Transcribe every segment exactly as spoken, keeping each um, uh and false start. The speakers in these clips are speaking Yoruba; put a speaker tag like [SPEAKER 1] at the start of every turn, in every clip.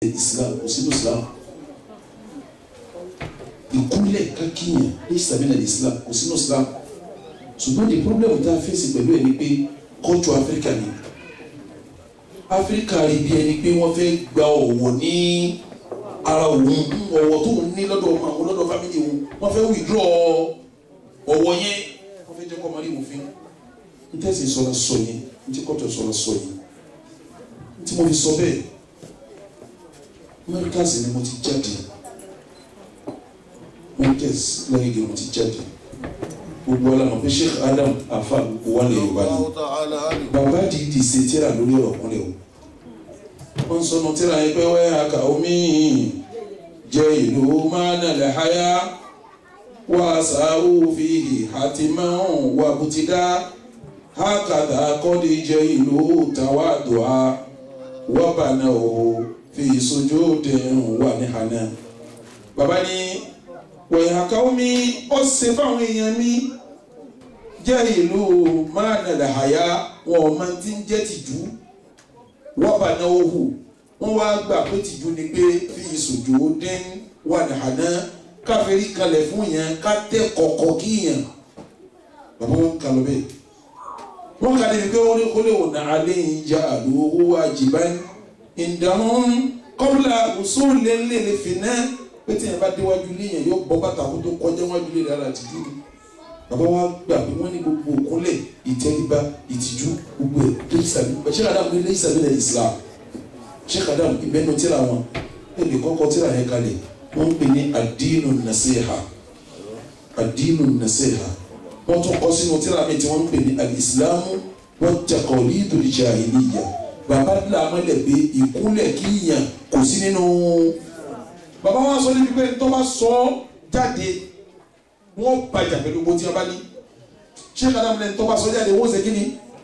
[SPEAKER 1] Islam kò sínú Islam ìkúnlẹ̀ kákíyàn ní ìsàmìnà Islam kò sínú Islam ṣùgbọ́n the problem tá a fèsì pẹ̀lú ẹ̀ ni pé culture Africa ni Africa rí bí ẹni pé wọ́n fẹ́ gba ọ̀wọ̀ ní ara òun ọ̀wọ̀ tó ń ní lọ́dọ̀ ọmọ àwọn lọ́dọ̀ family òun wọ́n fẹ́ withdraw ọ̀wọ̀ yẹn wọ́n fẹ́ jẹ́ kọ́ ọmọ rí òfin ní tẹ́sí sọ̀rọ̀ sọ yẹn ní tí culture sọ̀rọ̀ sọ yẹn tí mo fi sọ bẹ́ẹ̀ Americans ni mo ti jáde Americans lẹ́yìn ìgbà mo ti jáde gbogbo alamọ pé Sheikh Adam afa wà lè yorùbá ni bàbá dìídì ṣe tíra lórí ọ̀rọ̀ kúnlẹ̀ o wọ́n sọnù tíra yẹn pé wẹ́ aka omi jẹ́ ìlú mánàlẹ̀ háyà wà sáwù fìhì hàtìmáhùn wà bùtìdá hákàdà kọ́dí jẹ́ ìlú tàwádùá wà bànà o fi sojú dẹ̀hùn wà ní hànà. Bàbá ní wẹ̀yìn aka omi ọ̀sẹ̀ fáwọn èèyàn mi jẹ́ ìlú mánàlẹ̀ háyà wọn máa ti ń jẹ́ tìjú wọ́n bá náwó hù wọ́n wá gbà pé tìjú ni pé fi ìsòjò dín wà ní àná káfíńrí kalẹ̀ fún yẹn ká tẹ́ kọ̀kọ̀ kí yẹn bàbá wọn kà lọ bẹ́ẹ̀ wọ́n kà ní pé ó lè wọ̀nà alẹ́ yìí já àlùwò wájibá ìdáhùn kọ́bùlà òṣòlè lè fi náà pé tí yẹn bá déwájú léyìn yóò bọ́ bàtà kó tó kọjá wájú lé rárá tìjú ni bàbá wa gbà pé wọ́n ní gbogbo òkúnlẹ̀ ìtẹríba ìtìjú gbogbo ẹ̀ lẹ́yìn sàbí Sheikh Adam ní lẹ́yìn sàbí lẹ́yìn Islam Sheikh Adam ìbẹ́nu tíra wọn ẹ̀lẹ́ kọ́kọ́ tíra yẹn kalẹ̀ wọ́n ń pè ní ad-dinu nasiha ad-dinu nasiha wọ́n tún kọ́ sínú tíra mi tí wọ́n ń pè ní al-islamu wa taqalidul jahiliya bàbá làmọ́lẹ̀ pé ìkúnlẹ̀ kíyàn kò sí nínú bàbá wa sọ níbi pé tó bá sọ jáde wọ́n bàjá pẹ̀lú bó tí a bá ní Sheikh Adam lẹ́nu tó bá sọ jáde wọ́n ṣe kí ni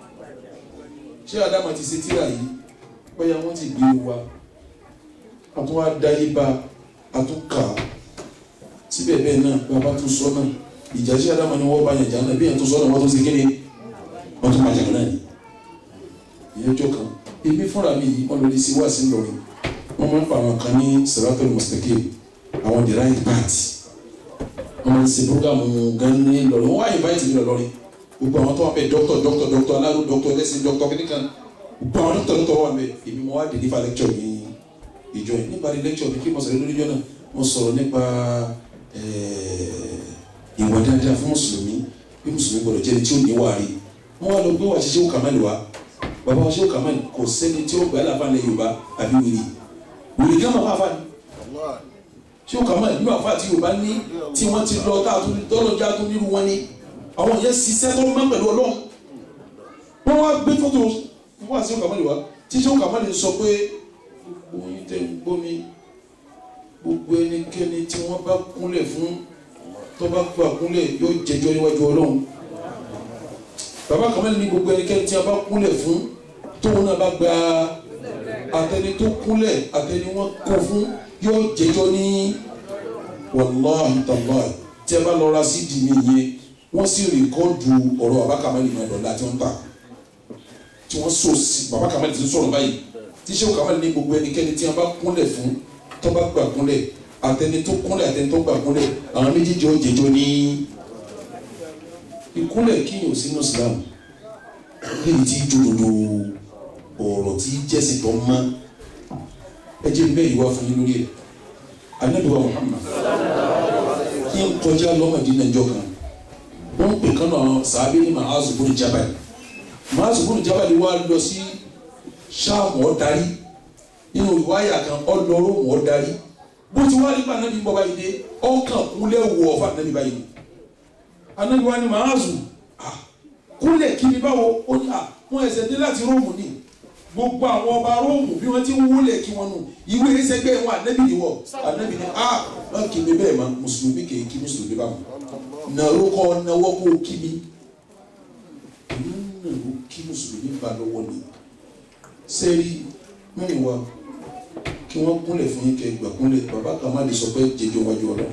[SPEAKER 1] Sheikh Adam ti ṣe tíra yìí bóyá wọ́n ti gbé wa àtún wá dá ibà àtún kà síbẹ̀ bẹ́ẹ̀ náà bàbá tún sọ náà ìjà Sheikh Adam ni wọ́n bá yàn jà náà bí yẹn tó sọ náà wọ́n tó ṣe kí ni wọ́n tún bàjá náà ni ìyẹn jọ kan ibi fúnra mi yìí wọ́n lórí sí wá sí lọ́rin wọ́n máa ń pa àwọn kan ní Siratul Mustaqim àwọn the right party wọ́n ṣe programu gan ní lọ́rọ̀ wọ́n wá invite mi lọ́rọ̀ gbogbo àwọn tó wà bẹ́ẹ̀ doctor doctor doctor aláró doctor lẹ́sìn doctor kìnìkan gbogbo àwọn doctor doctor wà bẹ́ẹ̀ èmi mo wá deliver lecture ní ìjọ yìí nípa lecture mi kí mo sọ̀rọ̀ lórí ìjọ náà mo sọ̀rọ̀ nípa ìwà dáadáa fún mùsùlùmí bí mùsùlùmí gbọdọ̀ jẹ́ni tí ó ní wàárí wọ́n wá lọ gbé wà ṣiṣẹ́ Kamal wa bàbá wa ṣe Kamal kò sẹ́ni tí ó gbà láfa lẹ Yorùbá àbí wìrì wìrì gán máa fà ní ṣé o kà máa nínú àfa àti Yorùbá ní tí wọ́n ti lọ tá a tún tọ́lọ́jà tó nírú wọn ni àwọn yẹn ṣiṣẹ́ tó máa pẹ̀lú Ọlọ́run wọ́n wá gbé fọ́tò wọ́n wá sí ọkà mọ́lẹ̀ wá tí ṣé o kà máa lè sọ pé gbogbo yín tẹ́ ń gbọ́ mi gbogbo ẹnikẹ́ni tí wọ́n bá kúnlẹ̀ fún tó bá gbà kúnlẹ̀ yóò jẹjọ́ níwájú Ọlọ́run bàbá Kamal ní gbogbo ẹnikẹ́ni tí wọ́n bá kúnlẹ̀ fún tóun náà bá gba àtẹni tó kúnlẹ̀ àtẹni wọ́n kó fún yóò jẹjọ́ ní wàláhì tàláhì tí ẹ bá lọ ra sídìí mi yẹn wọ́n sì rìkọ́dù ọ̀rọ̀ bàbá Kamal náà lọ́la tí wọ́n ń ta tí wọ́n sọ sí bàbá Kamal ti sọ̀rọ̀ báyìí tí Sheikh Kamal ní gbogbo ẹnikẹ́ni tí wọ́n bá kúnlẹ̀ fún tó bá gbà kúnlẹ̀ àtẹni tó kúnlẹ̀ àtẹni tó gbà kúnlẹ̀ àwọn méjèèjì ó jẹjọ́ ní ìkúnlẹ̀ kíyàn sínú Islam léyìí tí jòdòdò ọ̀rọ̀ tí jẹ́sìn tó mọ́ ẹ jẹ́ bẹ́ẹ̀ ìwà fún yín lórí ẹ̀ Ànábì wa Muhammad kí n kọjá lọ́mọdé náà jọ kan wọ́n ń pè kán náà sàábé ní Ma'azu bun Jabal Ma'azu bun Jabal wá lọ sí Ṣáàmù ó darí nínú ìwáyà kan ọlọ́rọ̀ wọ́n darí bó ti wá nípa Ànábì bọ́ báyìí dé ọkàn kúnlẹ̀ wọ̀ ọ̀fà Ànábì báyìí Ànábì wa ní Ma'azu kúnlẹ̀ kí ni báwo ó ní à wọ́n ẹsẹ̀ dé láti Róòmù ní gbogbo àwọn ọba Róòmù bí wọ́n ti ń wúlẹ̀ kí wọ́n nù ìwé ìṣẹ́gbẹ́ wọn Ànábì ni wọ́ Ànábì ni a wọ́n kì mí bẹ́ẹ̀ ma mùsùlùmí kì í kí mùsùlùmí bá wọn nàró kọ́ náwó kó kí mi nàró kí mùsùlùmí bá lọ́wọ́ ni sẹ́rí mẹ́rin wa kí wọ́n kúnlẹ̀ fún yín kẹ́ gbà kúnlẹ̀ bàbá Kamal sọ pé jẹjọ wájú ọ̀rọ̀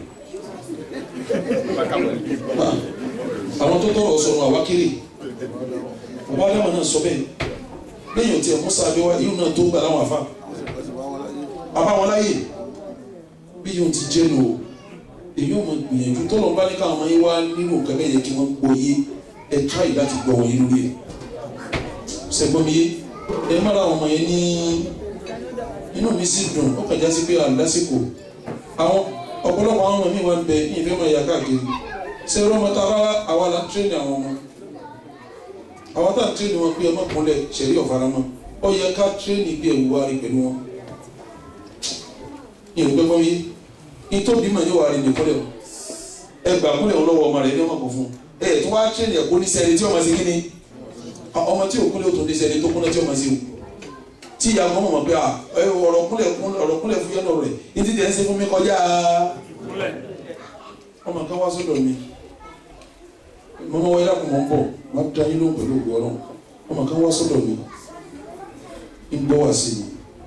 [SPEAKER 1] àwọn tó tọrọ sọ̀rọ̀ àwákiri bàbá Adama náà sọ bẹ́ẹ̀ lẹ́yìn tí ẹ Musa abẹ́wá yóò náà tó gbà láwọn àfa àbáwọn láyè bí yóò ti jẹ́ lò èyí ò mọ gbìyànjú tó lọ bá ní káwọn ọmọ yín wá nínú nǹkan bẹ́ẹ̀ yẹ kí wọ́n gbọ́ yé ẹ tíráì láti gbọ́ wọn yín lórí ẹ̀ ṣẹ́gbọ́n mi yé ẹ má ra àwọn ọmọ yẹn ní inú mi sì dùn ó kàn já sí pé àlásìkò àwọn ọ̀pọ̀lọpọ̀ àwọn ọmọ mi wà ń bẹ yín ìfẹ́ máa yà káàkiri ṣé ọmọ tá a bá àwa la tírẹ́nì àwọn ọmọ àwọn tá a tírẹ́nì wọn pé ọmọ kúnlẹ̀ ṣẹ̀rí ọ̀faramọ́ ó yẹ ká tírẹ́nì bí ẹ̀wù wa rí pẹ̀lú wọn ìrù pẹ́ fún yín nítorí mà ní wàá rí ní kúnlẹ̀ ẹ gbà kúnlẹ̀ lọ́wọ́ ọmọ rẹ̀ ní ọmọ kò fún ẹ tó wá tírẹ́nì ẹ̀kọ́ ní sẹ́ni tí ọmọ sí kí ni ọmọ tí òkúnlẹ̀ tó ní sẹ́ni tó kúnlẹ̀ tí ọmọ sí o tí ìyá ọmọ mọ̀ pé ọ̀rọ̀ kúnlẹ̀ ọ̀rọ̀ kúnlẹ̀ fún yẹn rẹ̀ ní títí ẹ̀ ń ṣe fún mi kọjá ọmọ kan wá sọ́dọ̀ mi mọ́mọ́ wáyé lákùn mọ́ ń bọ̀ má dá yín lóhùn pẹ̀lú ògùn ọlọ́run ọmọ kan wá sọ́dọ̀ mi ń gbọ́ wá sí mi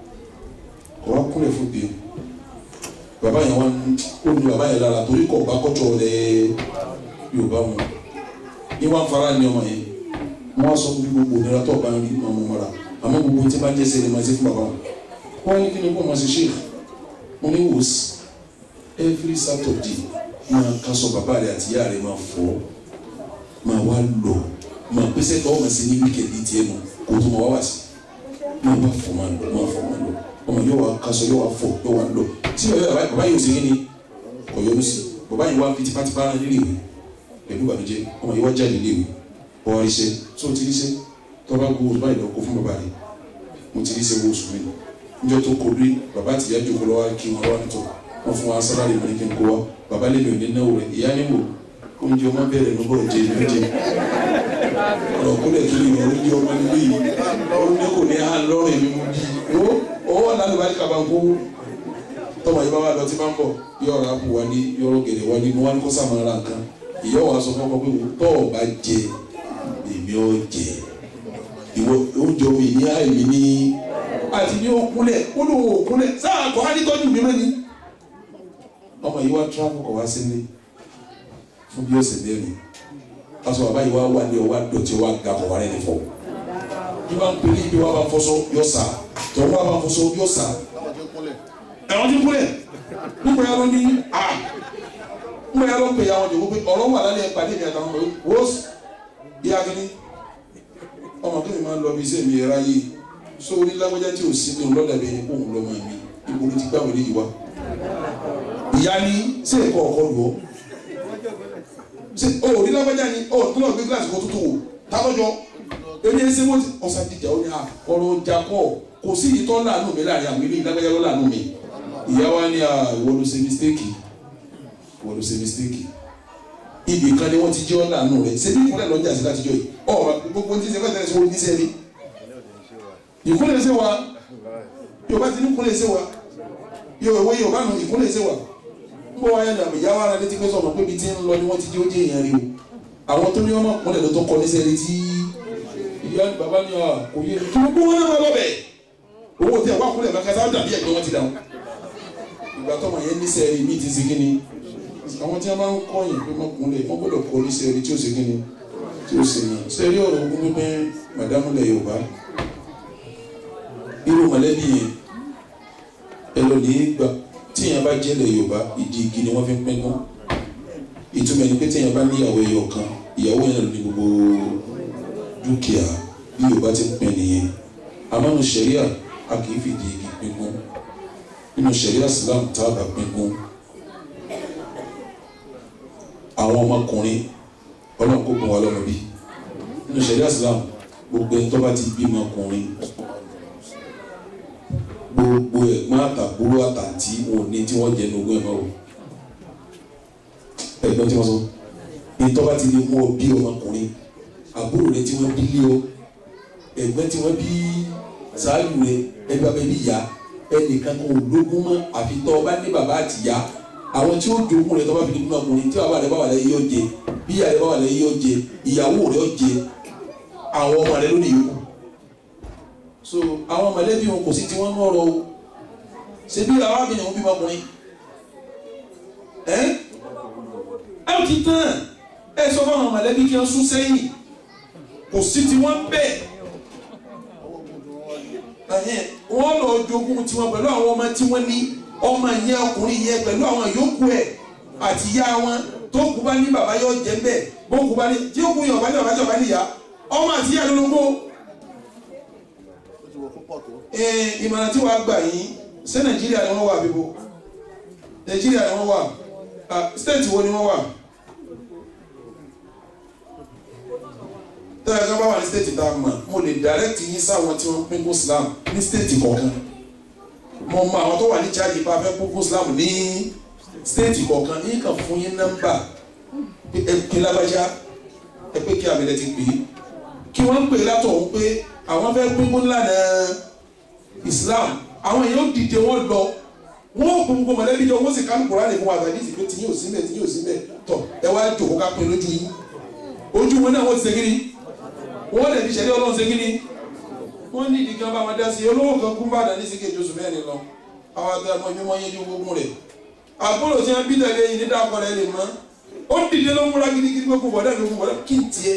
[SPEAKER 1] kò wá kúnlẹ̀ fún bí bàbá yẹn wá ó lu bàbá yẹn lára torí kò bá kọ́tọ̀ rẹ̀ Yorùbá mu ní wọ́n fara ní ọmọ yẹn wọ́n á sọ fún gbogbo ìnira tó bá ń rí ọmọ mọ́ra àmọ́ gbogbo tí bá ń jẹ́ sẹ́ni máa ṣe fún bàbá wọn wọ́n ní kí ni kó máa ṣe ṣe mo ní wò sí every Saturday máa ká sọ bàbá rẹ̀ àti ìyá rẹ̀ máa fọ́ máa wá lọ máa pèsè tó ọmọ sí ní wíkẹ̀ndì tiẹ̀ nù kó tó máa wá wá sí máa bá fọ́ máa lọ máa fọ́ máa lọ ọmọ yóò wá kásọ yóò wá fọ́ yóò wá lọ tí bàbá yóò ṣe kí ni kò yọnu sí bàbá yìí wá fi tipátipá rán nílé ìwé pẹ̀lú ìbànújẹ́ ọmọ yìí wá jáde nílé ìwé ọwọ́ iṣẹ́ tó ti ríṣẹ́ tó bá gbowó báyìí lọ kó fún bàbá rẹ̀ mo ti ríṣẹ́ wo oṣù mi níjọ́ tó kó dé bàbá àti ìyá jókòó lọ́wọ́ kí wọn lọ́wọ́ nítorí wọn fún wa sálárì mọ́ ní kí n kó wa bàbá lè mi ò ní náwó rẹ̀ ìyá ni mo oúnjẹ ọmọ bẹ̀rẹ̀ ló bọ̀ jẹ ìlú jẹ ọ̀rọ̀ kúlẹ̀ tó lè yọ oúnjẹ ọmọ nílé yìí oúnjẹ kò ní hàn lọ́rùn mi mú bí ó owó náà bá kaba ń kó tọmọ yìí bá wà lọ tí máa ń bọ̀ yọ̀ọ̀rọ̀ àpò wa ní yọ̀ọ̀rọ̀ gẹ̀rẹ̀ wa ní mo wá ní kó sàmọ́ra nǹkan ìyá wa sọ fún ọmọ pé tọ́ ọ̀ bá jẹ èmi ọ̀ jẹ ìwọ oúnjẹ omi ní àìmí ní àti ní òkúnlẹ̀ olówó òkúnlẹ̀ sáà kọ́ á ní tọ́jú mi mẹ́ni ọmọ yìí wá tíráfù kọ̀ wá sílé fún bí ọ̀sẹ̀ mẹ́rin aṣọ bàbá yìí wá wà ní ọwọ́ àdọ̀tí ọwọ́ àga kọ̀ wá rẹ̀ nìfọ̀ bí wọ́n ń pè ní ibi wọ́n bá fọ́sọ́ yọ sá tọ́ wọ́n bá fọ́sọ́ yọ sá ẹ̀wọ̀n ti kúnlẹ̀ nígbà yà lọ ní à nígbà yà lọ pè àwọn ìdìbò pé ọ̀rọ̀ wà lálẹ́ pàdé mi àtàwọn ọmọ wọ́n bí akíní ọmọ tó mi máa ń lọ bí iṣẹ́ mi ẹ̀rá yìí so onílágbájá tí ò sí ní ọlọ́dà bẹ́ẹ̀ ni kò ń lọ́mọ mi ibo ló ti gbà wọlé yìí wá ìyá ni ṣé ẹ̀kọ́ ọ̀kọ́ lù ọ́ ṣe o onílágbájá ni ọ tó náà gbé gíláàsì kan tuntun wò tábọ́jọ́ ẹni ẹsẹ̀ wọ́n ti ọ̀sán jíjà ó ní à ọ̀rọ̀ ọjà kọ́ kò sí ìtọ́ láàánú mi láàrin àwọn ilé ìlágbájá lọ́ láàánú mi ìyá wa ní à ìwọ ló ṣe mistake ìwọ ló ṣe mistake ibì kan ni wọ́n ti jẹ́ ọ́ láàánú rẹ̀ ṣé bí ìkúnlẹ̀ lọ́jà sí látijọ́ yìí ọ̀ gbogbo ní sẹ́fẹ́ tẹ̀lé sọ́wọ́ níṣẹ́ ni ìkúnlẹ̀ ṣe wa Yorùbá ti ní ìkúnlẹ̀ ṣe wa Yorùbá Yorùbá nù ìkúnlẹ̀ ṣe wa bó wáyé dàbí ìyá wa létí pé sọ̀rọ̀ pé ibi tí ń lọ ni wọ́n ti jẹ́ ó jẹ́ èèyàn rí o àwọn tó ní ọmọ kúnlẹ̀ ló tó kọ ní sẹ́ni tí ìyá bàbá ní à kò yé kí gbogbo wọn náà máa lọ́bẹ̀ owó tí àwọn akúnlẹ̀ máa kásá dàbí ẹ̀gbẹ́ wọn ti dáhùn ìgbà tó máa yẹn ní sẹ́ẹ̀rì míì ti ṣe kíni àwọn tí wọ́n máa ń kọ́yìn pé wọ́n kúnlẹ̀ wọ́n gbọ́dọ̀ kọ́ ní sẹ́ẹ̀rì tí ó ṣe kíni tí ó ṣe ní sẹ́ẹ̀rì ọ̀rọ̀ ogun pípẹ́ màdámù lẹ̀ Yorùbá irú mọ̀lẹ́bí yẹn ẹ lọ lè gbà tíyẹn bá jẹ́lẹ̀ Yorùbá ìdí igi ni wọ́n fi ń pín gún ìtumọ̀ ẹni pé tíyẹn bá níyàwó ẹyọ kan ìyàwó yẹn lò ní gbogbo dúkìá bí Yorùbá ti ń pín nìyẹn àmọ́nu sẹ̀ríà a kì í fi ìdí igi pín gún nínú sẹ̀ríà Islam tá a bá pín gún àwọn ọmọkùnrin ọlọ́run kó gun wa lọ́mọ bí nínú sẹ̀ríà Islam gbogbo ẹni tó bá ti bímọ ọkùnrin gbogbo ẹ̀gbọ́n àtàbúrò àtàntí wọn ní tí wọ́n jẹ ní ogún ẹ̀mọ́ o ẹ̀gbọ́n tí wọ́n sọ ní tọ́ba ti lè mú ọ bí ọmọkùnrin àbúrò rẹ tí wọ́n bí lé ọ ẹ̀gbọ́n tí wọ́n bí sáájú rẹ ẹbí abẹ́ bí ìyá ẹnìkan kan ò lógún mọ́ àfi tọ́ ọba ní bàbá àti ìyá àwọn tí ó jogún rẹ tọ́ba fi lè mú ọkùnrin tí bàbá rẹ bá wà lẹ́yìn yóò jẹ bí ìyá rẹ bá wà lẹ́yìn yóò jẹ ìyàwó rẹ yóò jẹ àwọn ọmọ rẹ lónìí yòókù so àwọn mọ̀lẹ́bí wọn kò sí tí wọ́n ń rọrọ o ṣe bí àwọn abìnrin wọn bí ọkùnrin ẹ ẹ ti tán ẹ sọ fún àwọn mọ̀lẹ́bí kí wọ́n sún sẹ́yìn kò sí tí wọ́n bẹ̀ wọ́n lọ jogún tiwọn pẹ̀lú àwọn ọmọ tí wọ́n ní ọmọ yẹn ọkùnrin yẹn pẹ̀lú àwọn yòókù ẹ̀ àti ìyá wọn tó kú bá ní bàbá yóò jẹ́ bẹ́ẹ̀ bó kú bá ní tí ó kú yàn bá ní bàbá tí ọba níyà ọmọ àti ìyá lólobó. ìmọ̀ràn tí wàá gbà yín ṣé Nàìjíríà ni wọ́n wà bíbo Nàìjíríà ni wọ́n wà state wo ni wọ́n wà. tẹ́lẹ̀ kan bá wà ní state tá a mọ̀ mo lè direct yín sáwọn tí wọ́n pín kó Islam ní state kọ̀ọ̀kan mo mọ àwọn tó wà ní charge bá fẹ́ pín kó Islam ní state kọ̀ọ̀kan yín kàn fún yín nọ́mbà ẹ pé lágbájá ẹ pé kí àmì rẹ ti pè é kí wọ́n ń pè látọ̀ òun pé àwọn fẹ́ pín kó ńlànà Islam àwọn èèyàn dìde wọ́n lọ wọ́n ò gbogbo mọ̀lẹ́bí jọ wọ́n sì ká lùkùrá lè fún wa àgbàdì ìsìnkú tí yóò síbẹ̀ tí yóò síbẹ̀ tọ̀ ẹ wá jòkó ká pín lójú yín ojú wọn náà wọ́n ti ṣe kí ni wọ́n lè fi ṣẹlẹ̀ ọlọ́run ṣe kí ni wọ́n ní ìdí kan bá wọn dá sí olówó kan kú bàdàn ní síkè josù mẹ́rin lọ àwọn àti ọmọ mi wọ́n yẹn ní gbogbo rẹ̀ àbúrò tí wọ́n bí tẹ̀lé yìí ní dàpọ̀ rẹ̀ lè mọ́ ó dìde ló múra gidigidi gbogbo bọ̀dá gbogbo bọ̀dá kí n tiẹ̀.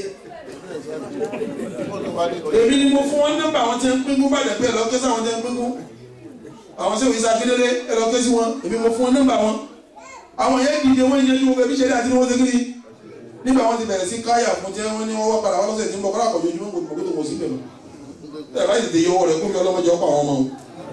[SPEAKER 1] èmi ni mo fún wọn nọ́mbà àwọn tí wọ́n pín kú bàdàn pé ẹ̀lọ́kẹ́ sí àwọn tí wọ́n pín kú àwọn sẹ́wọ̀n isa kíndélé ẹ̀lọ́kẹ́ sí wọn èmi mo fún wọn nọ́mbà wọn àwọn yẹn dìde wọ́n yẹn ní gbogbo ẹbí ṣẹlẹ̀ àti ní wọ́n ṣe kiri nígbà wọn ti bẹ̀rẹ̀ sí káyà fún jẹ́ wọ́n ní wọ́n wá padà wọ́n lọ́sẹ̀ tí ń bọ̀ kọ́lá àkọ́jọ́ ojúmọ́ gbogbo tó wọ́n sí bẹ̀rẹ̀ ẹ̀ báyìí tètè yọwọ́ rẹ̀ kó mi ọlọ́mọdé ọkọ̀ àwọn ọmọ wọn.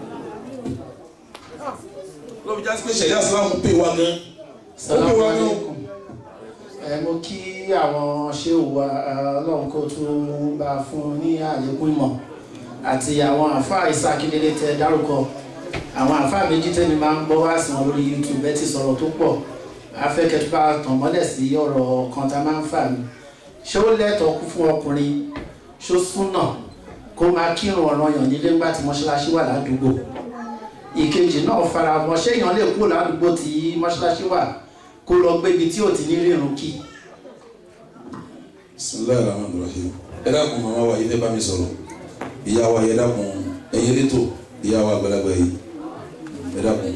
[SPEAKER 1] lọ́bi jásí pé ṣẹ̀yà sílámù pè wá gan. ó pè wá gan.
[SPEAKER 2] ẹ mo kí àwọn ṣéwù wa ọlọ́run kó tún bá fún ní àlékún ìmọ̀ àti àwọn àfáà ìsàkíndélé tẹ dárúkọ àwọn àfáà méjì tẹ́mi máa ń gbọ́ wá sí wọn lórí YouTube ẹ ti sọ̀rọ̀ tó pọ̀ afẹ́kẹ́ tó bá tàn mọ́lẹ̀ sí ọ̀rọ̀ kan tá a máa ń fà mí ṣé ó lẹ́tọ̀ọ́ kú fún ọkùnrin ṣó súnà kó máa kírun ọ̀ranyàn nílé ńgbà tí mọ́ṣáláṣí wà ládùúgbò ìkejì náà fara mọ́ ṣé èèyàn lè kúrò ládùúgbò tí mọ́ṣáláṣí wà kó lọ gbébi tí ò ti ní rírun kí.
[SPEAKER 1] Bismillahir Rahmanir Rahim ẹ dákun màmá wa ilé bá mi sọ̀rọ̀ ìyá wa ẹ dákun ẹ̀yin létò ìyá wa àgbàlagbà yìí ẹ dákun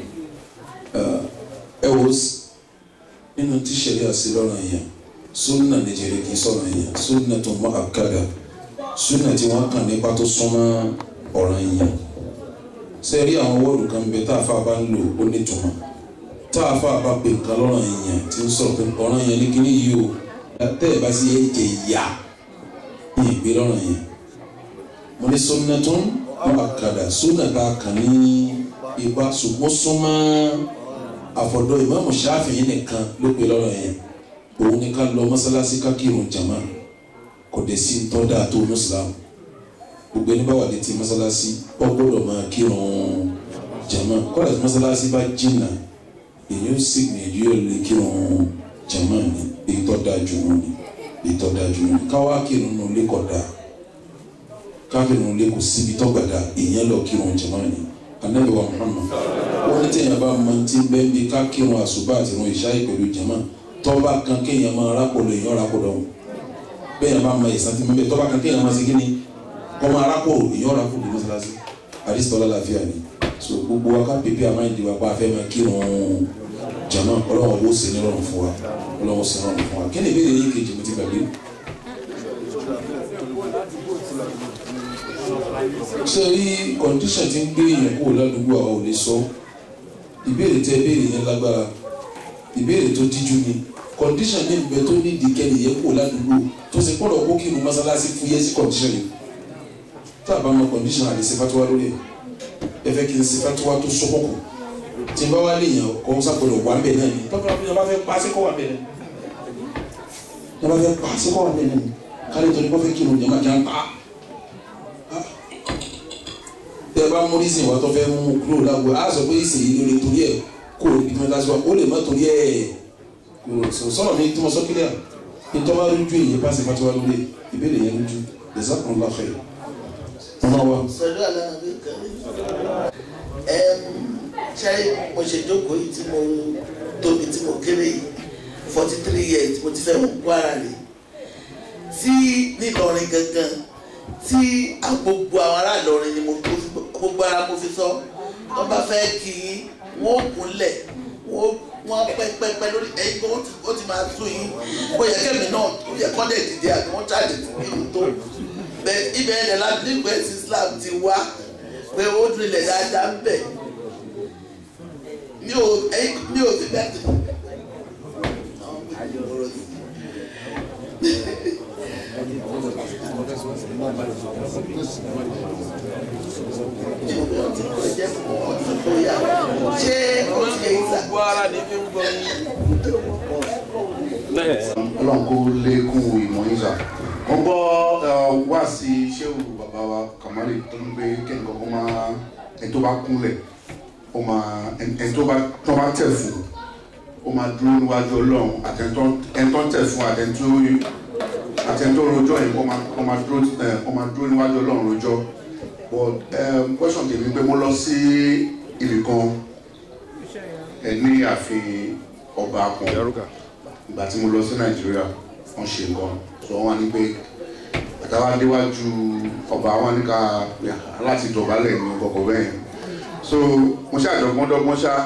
[SPEAKER 1] ẹ wò ó nínú tí sẹ́rí àṣì lọ́rọ̀ yẹn sunna nìjẹ́rẹ́ kì í sọ̀rọ̀ yẹn sunna tó mọ́ àkàdà sunna tí wọ́n kàn nípa tó súnmọ́ ọ̀rọ̀ yẹn sẹ́rí àwọn wọ́ọ̀dù kan bẹ tá a fà bá ń lò ó nítumọ̀ tá a fà bá pè nǹkan lọ́rọ̀ yẹn tí ń sọ̀rọ̀ pé ọ̀rọ̀ yẹn ní kíní yìí o tẹ́ ẹ bá sí ẹ jẹ ìyá ní ìgbé lọ́rọ̀ yẹn mo ní sunna tó mọ́ àkàdà sunna tá a kàn ní ipa ṣùgbọ́n súnmọ́ àfọ̀dọ̀ ìmáàmù Ṣáfi'í nìkan ló pe lọ́rọ̀ yẹn òun ní ká lọ mọ́sálásí ká kírun jàmá kò dé sí ntọ́dà tó mùsùlùmí gbogbo ẹni bá wà létí mọ́sálásí ó gbọ́dọ̀ máa kírun jàmá kọ́lá tí mọ́sálásí bá jìnnà èyí ó sì gbìyànjú yóò lè kírun jàmá ni èyí tó dáa jù wọn ni èyí tó dáa jù wọn ni káwá kírun nù lé kọ̀ dáa ká kírun lé kò síbi tó gbàdá èyí lọ kírun jàmá ni Ànábì wa Muhammad wọ́n ní tẹ̀yìn bá máa ti bẹ́ẹ̀ bí ká kírun àṣùbà àti ìrun ìṣáì pẹ̀lú jàmá tọ́ba kan kéèyàn máa rákòlò èèyàn rákòlò ọ̀hún bẹ́ẹ̀ bá máa ìsàn tí mo bẹ́ẹ̀ tọ́ba kan kéèyàn máa ṣe kí ni kọ́ máa rákòlò èèyàn rákòlò ní mọ́sálásí àdìsítọ́lá làáfíà ni so gbogbo wa ká pèpè àmà ìdíwà pa afẹ́ máa kírun jàmá ọlọ́wọ́ bó ṣe ní rọrùn fún wa ọlọ́wọ́ ṣe rọrùn fún wa kí ni ìbéèrè yín kejì mo ti gbàgbé. ṣé rí kọ́ndíṣàn tí ń gbé èèyàn kúrò ládùúgbò àwa ò lè sọ ìbéèrè tẹ ìbéèrè yẹn lágbára ìbéèrè tó díjú ni kọ́ndíṣàn ní ìbẹ tó ní ìdíkẹ́ni yẹn kúrò ládùúgbò tó ṣe pọ̀lọ̀ kó kírun mọ́sálásí fún yẹ́sí kọ́ndíṣàn yìí tá a bá mọ kọ́ndíṣàn àlè ṣe fatuwa lórí ẹ̀ ẹ fẹ́ kí n ṣe fatuwa tó sọ́kọ̀kọ̀ tí n bá wá lè yàn kọ́ sápẹ̀lọ̀ wà ń bẹ̀ náà ni tọ́kọ̀ àbí yàrá fẹ́ pa síkọ̀ wà bẹ̀ náà yàrá fẹ́ pa síkọ̀ wà bẹ̀ náà kálí torí kọ́ fẹ́ kírun jẹ́ máa kí á pa tẹ bá mú rísìn wà tó fẹ́ mú kúrò lágbo á sọ pé ìsìn yìí lórí torí ẹ̀ kó o ìdí mẹ́ta sí wa ó lè má torí ẹ̀ sọ̀rọ̀ mi tí mo sọ kílẹ̀ ní tọ́ bá rújú èyí pàṣẹ pàṣẹ wa lórí ìbéèrè yẹn rújú jazakumullahu khair. ọmọ wa.
[SPEAKER 3] sọdọ aláàbí kẹrin ṣe mo ṣe jókòó yìí tí mo tóbi tí mo kéré yìí forty three years mo ti fẹ́ mú Kwara rè tí nílọrin gangan tí gbogbo àwọn ará Ìlọrin ni mo gbogbo ara mo fi sọ wọ́n bá fẹ́ kí wọ́n kúnlẹ̀ wọ́n pẹ́pẹ́pẹ́ lórí ẹ̀yìn kó ó ti máa sún yín ó yẹ kẹ́mi náà ó yẹ kọ́ndẹ̀ dìde àbí wọ́n ṣáàjì fún mi tó bẹ́ẹ̀ ibẹ̀ ẹ̀ láti nígbà tí Islam ti wá pé ó dúnilẹ̀ dáadáa ń bẹ̀ mi ò mi ò fi bẹ́ẹ̀ tó.
[SPEAKER 4] Ọlọ́run kó lékún ìmọ̀ yín sà. Mo gbọ́ wá sí ṣéwù bàbá wa Kamali tó ń gbé kẹ́kọ̀ọ́ kó máa ẹni tó bá kúnlẹ̀ ó máa ẹni tó bá tó bá tẹ̀ fún ó máa dúró níwájú Ọlọ́run ẹni tó ń tẹ̀ fún àtẹ̀ntó rojọ́ yìí ó máa dúró níwájú Ọlọ́run rojọ́. But um, question tèmi pé mo lọ sí ibì kan ẹ ní ààfin ọba kan ìgbà tí mo lọ sí Nàìjíríà wọ́n ṣe nǹkan so wọ́n wá ní pé àtàwọn adéwájú ọba wọn ní ká láti dọ̀bálẹ̀ ní kọ̀kọ̀ bẹ́ẹ̀ so mo ṣáà dọ̀gbọ́n dọ́gbọ́n ṣá